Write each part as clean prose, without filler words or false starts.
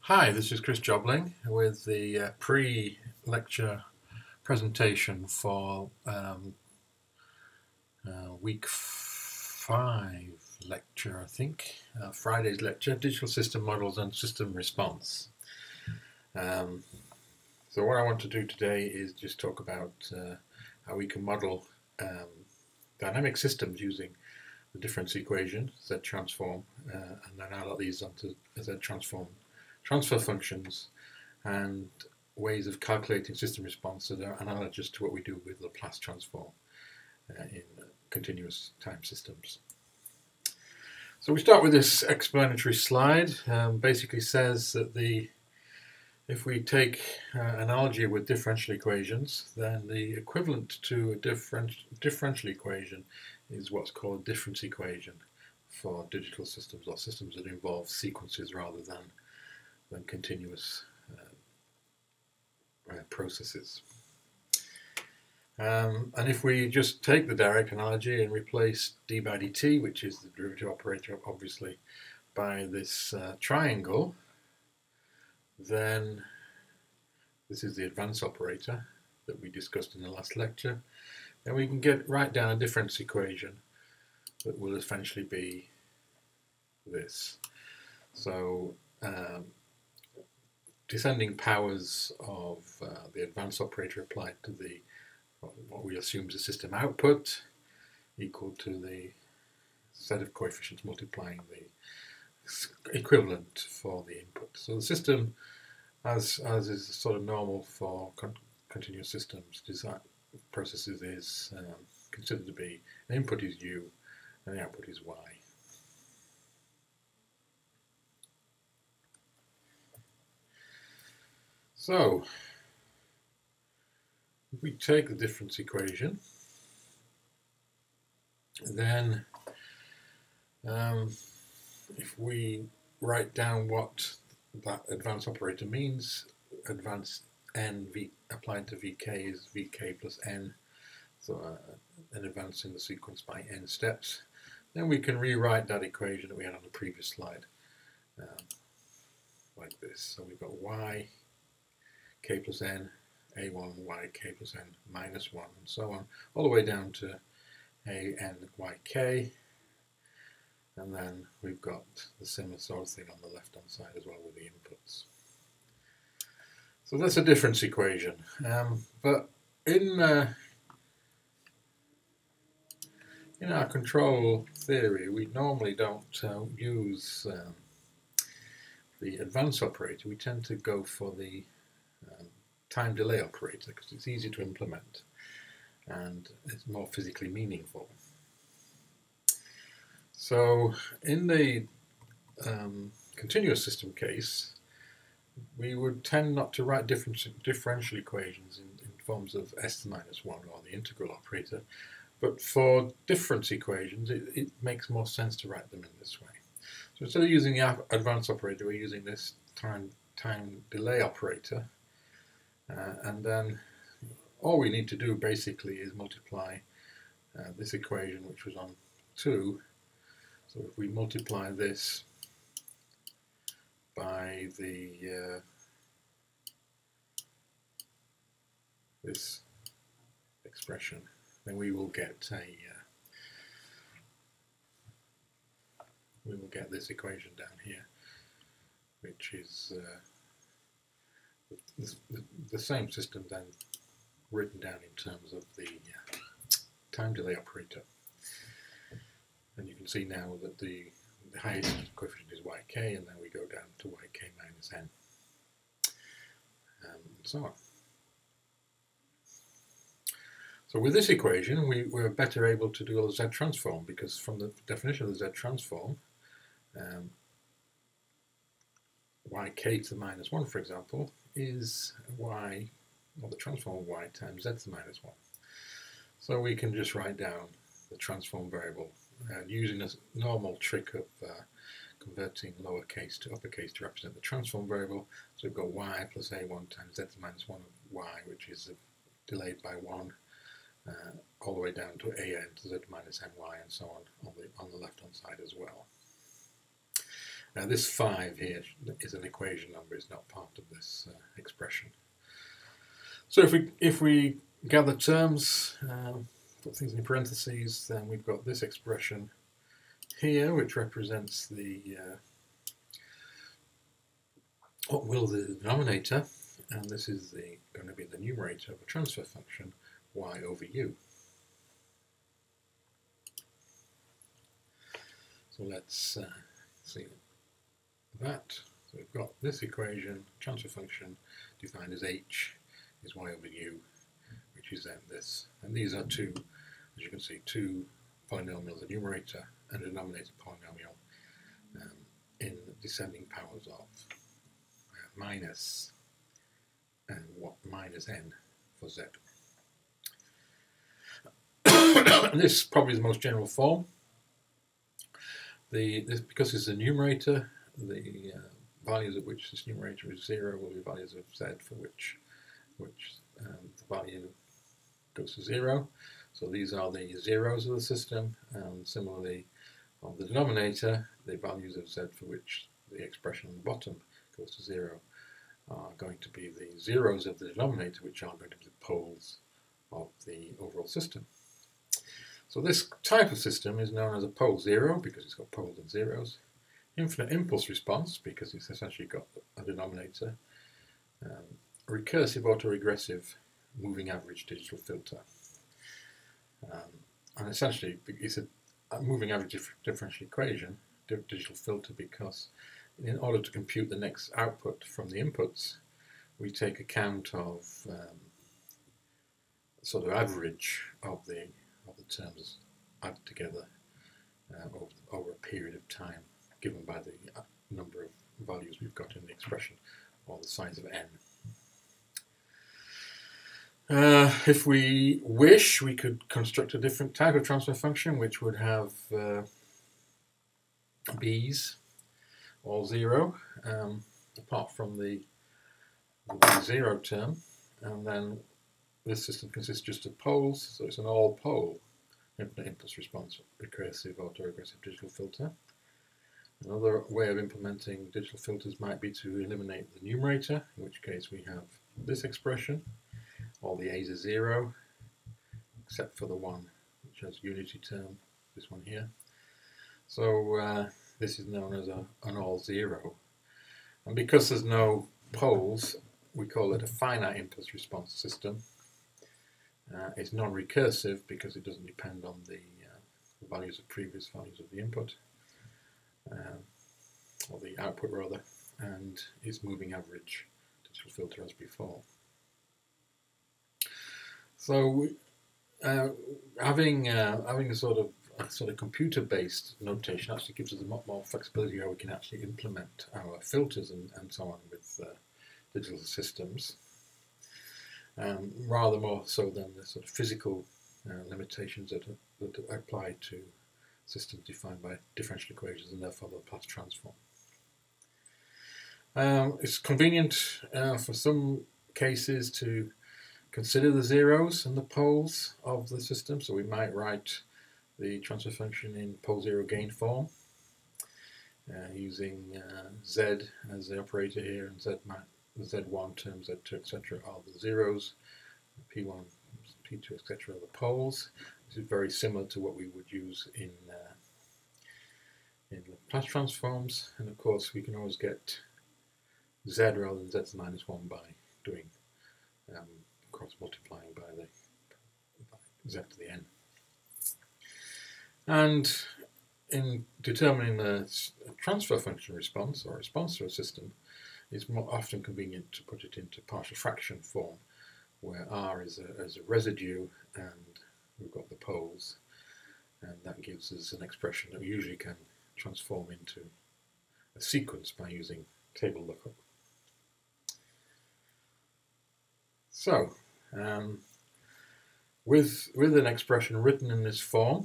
Hi, this is Chris Jobling with the pre-lecture presentation for week 5 lecture, I think, Friday's lecture, Digital System Models and System Response. So what I want to do today is just talk about how we can model dynamic systems using the difference equation, Z transform, and then I'll add these onto Z transform transfer functions and ways of calculating system response that are analogous to what we do with Laplace transform in continuous time systems. So we start with this explanatory slide. Basically says that if we take analogy with differential equations, then the equivalent to a differential equation is what's called a difference equation for digital systems, or systems that involve sequences rather than continuous processes. And if we just take the direct analogy and replace d by dt, which is the derivative operator obviously, by this triangle, then this is the advance operator that we discussed in the last lecture, and we can write down a difference equation that will essentially be this. So descending powers of the advance operator applied to what we assume is a system output equal to the set of coefficients multiplying the equivalent for the input. So the system, as is sort of normal for continuous systems design processes, is considered to be the input is u and the output is y. So, if we take the difference equation, then if we write down what that advance operator means, advance n applied to vk is vk plus n, so an advance in the sequence by n steps, then we can rewrite that equation that we had on the previous slide like this. So we've got y k plus n, a1 y k plus n minus 1, and so on, all the way down to a n y k, and then we've got the similar sort of thing on the left hand side as well with the inputs. So that's a difference equation, but in our control theory we normally don't use the advance operator. We tend to go for the time delay operator because it's easy to implement and it's more physically meaningful. So in the continuous system case, we would tend not to write differential equations in forms of s to the minus 1 or the integral operator, but for difference equations it makes more sense to write them in this way. So instead of using the advance operator, we're using this time delay operator. And then all we need to do basically is multiply this equation, which was on 2. So if we multiply this by this expression, then we will get this equation down here, which is the same system then written down in terms of the time delay operator. And you can see now that the highest coefficient is yk, and then we go down to yk minus n, and so on. So with this equation we're better able to do a Z transform, because from the definition of the Z transform, yk to the minus 1, for example, is y, or the transform of y times z to the minus 1. So we can just write down the transform variable using a normal trick of converting lowercase to uppercase to represent the transform variable. So we've got y plus a1 times z to the minus 1 of y, which is delayed by 1, all the way down to an to z minus ny, and so on the left hand side as well. Now this 5 here is an equation number, it's not part of this expression. So if we gather terms, put things in parentheses, then we've got this expression here, which represents the what will the denominator, and this is going to be the numerator of a transfer function y over u. So let's see that. So we've got this equation, transfer function defined as h is y over u, which is then this. And these are two, as you can see, two polynomials, a numerator and a denominator polynomial in descending powers of minus and minus n for z. And this is probably the most general form. Because it's a numerator, the values at which this numerator is 0 will be values of z for which the value goes to 0. So these are the zeros of the system, and similarly on the denominator, the values of z for which the expression on the bottom goes to 0 are going to be the zeros of the denominator, which are going to be the poles of the overall system. So this type of system is known as a pole zero because it's got poles and zeros. Infinite impulse response because it's essentially got a denominator. Recursive autoregressive moving average digital filter. And essentially it's a moving average differential equation, digital filter, because in order to compute the next output from the inputs, we take account of sort of average of the terms added together over a period of time, given by the number of values we've got in the expression, or the size of n. If we wish, we could construct a different type of transfer function, which would have b's all 0, apart from the zero term, and then this system consists just of poles, so it's an all-pole infinite impulse response recursive autoregressive digital filter. Another way of implementing digital filters might be to eliminate the numerator, in which case we have this expression. All the a's are 0, except for the one which has unity term, this one here. So this is known as an all 0. And because there's no poles, we call it a finite impulse response system. It's non-recursive because it doesn't depend on the values of previous values of the input, or the output rather, and it's moving average digital filter as before. So having a sort of computer-based notation actually gives us a lot more flexibility how we can actually implement our filters and so on with digital systems, rather more so than the sort of physical limitations that apply to systems defined by differential equations and therefore the Laplace transform. It's convenient for some cases to consider the zeros and the poles of the system, so we might write the transfer function in pole zero gain form using z as the operator here, and z1 term, z2, etc. are the zeros, p1, p2, etc. are the poles. This is very similar to what we would use in Laplace transforms, and of course we can always get z rather than z minus 1 by doing cross multiplying by z to the n. And in determining the transfer function response or response to a system, it's more often convenient to put it into partial fraction form, where r is a residue and we've got the poles, and that gives us an expression that we usually can transform into a sequence by using table lookup. So, with an expression written in this form,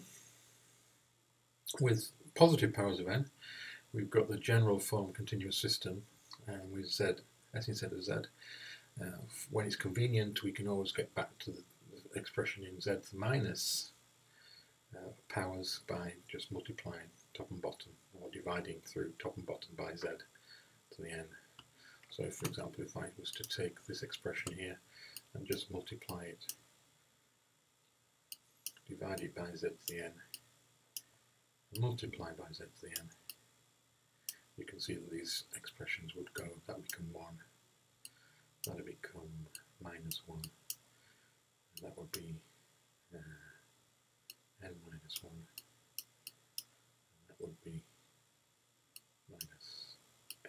with positive powers of n, we've got the general form continuous system, and with z, s instead of z. When it's convenient, we can always get back to the expression in z minus powers by just multiplying top and bottom, or dividing through top and bottom by z to the n. So for example, if I was to take this expression here and just multiply it, divide it by z to the n, and multiply by z to the n, you can see that these expressions would go, that would become 1, that would become minus 1, and that would be n minus 1, and that would be minus n,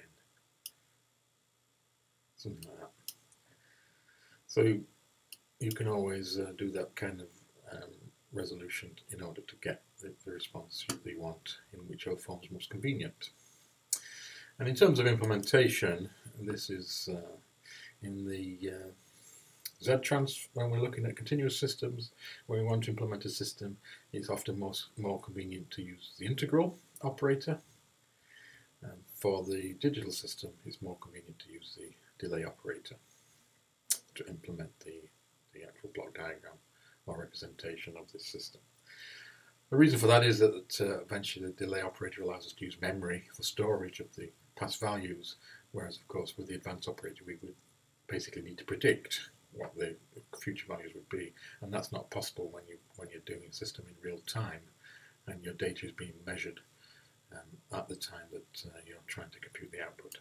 something like that. So you can always do that kind of resolution in order to get the response you want in whichever form is most convenient. And in terms of implementation, this is in the Z-trans, when we're looking at continuous systems, when we want to implement a system, it's often more convenient to use the integral operator. For the digital system, it's more convenient to use the delay operator to implement the actual block diagram or representation of this system. The reason for that is that eventually the delay operator allows us to use memory for storage of the past values, whereas of course with the advanced operator we would basically need to predict what the future values would be, and that's not possible when you're doing a system in real time and your data is being measured at the time that you're trying to compute the output.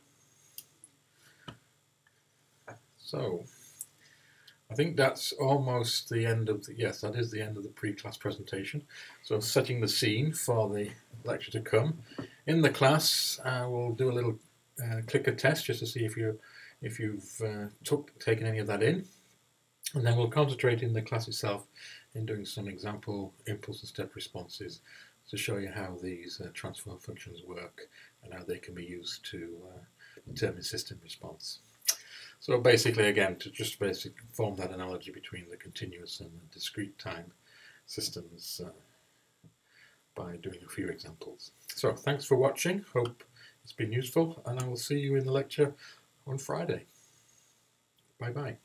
So I think that's almost the end of the, yes, that is the end of the pre-class presentation. So setting the scene for the lecture to come. In the class, we'll do a little clicker test just to see if you've taken any of that in, and then we'll concentrate in the class itself in doing some example impulse and step responses to show you how these transform functions work and how they can be used to determine system response. So basically, again, to just basically form that analogy between the continuous and the discrete time systems by doing a few examples. So thanks for watching, hope it's been useful, and I will see you in the lecture on Friday. Bye bye.